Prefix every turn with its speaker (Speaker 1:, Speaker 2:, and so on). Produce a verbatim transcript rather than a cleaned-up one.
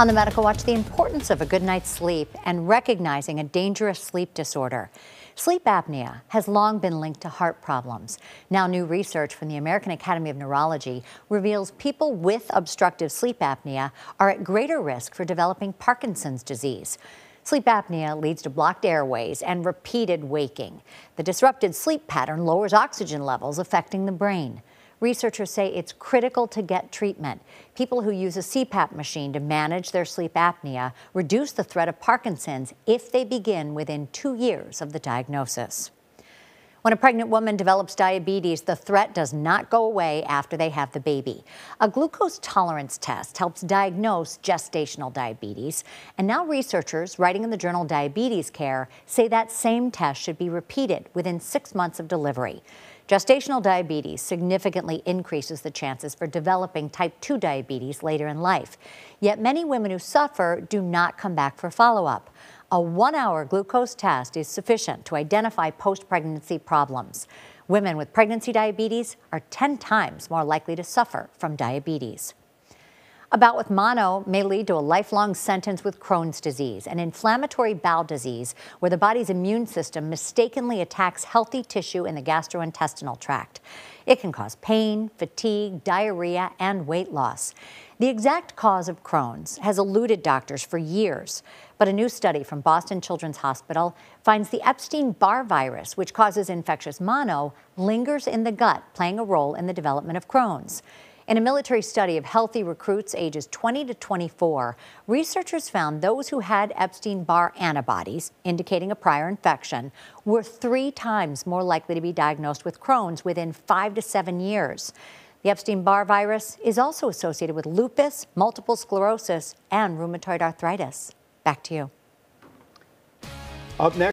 Speaker 1: On the Medical Watch, the importance of a good night's sleep and recognizing a dangerous sleep disorder. Sleep apnea has long been linked to heart problems. Now, new research from the American Academy of Neurology reveals people with obstructive sleep apnea are at greater risk for developing Parkinson's disease. Sleep apnea leads to blocked airways and repeated waking. The disrupted sleep pattern lowers oxygen levels, affecting the brain. Researchers say it's critical to get treatment. People who use a C PAP machine to manage their sleep apnea reduce the threat of Parkinson's if they begin within two years of the diagnosis. When a pregnant woman develops diabetes, the threat does not go away after they have the baby. A glucose tolerance test helps diagnose gestational diabetes, and now researchers writing in the journal Diabetes Care say that same test should be repeated within six months of delivery. Gestational diabetes significantly increases the chances for developing type two diabetes later in life. Yet many women who suffer do not come back for follow-up. A one-hour glucose test is sufficient to identify post-pregnancy problems. Women with pregnancy diabetes are ten times more likely to suffer from diabetes. A bout with mono may lead to a lifelong sentence with Crohn's disease, an inflammatory bowel disease where the body's immune system mistakenly attacks healthy tissue in the gastrointestinal tract. It can cause pain, fatigue, diarrhea, and weight loss. The exact cause of Crohn's has eluded doctors for years, but a new study from Boston Children's Hospital finds the Epstein-Barr virus, which causes infectious mono, lingers in the gut, playing a role in the development of Crohn's. In a military study of healthy recruits ages twenty to twenty-four, researchers found those who had Epstein-Barr antibodies, indicating a prior infection, were three times more likely to be diagnosed with Crohn's within five to seven years. The Epstein-Barr virus is also associated with lupus, multiple sclerosis, and rheumatoid arthritis. Back to you.
Speaker 2: Up next.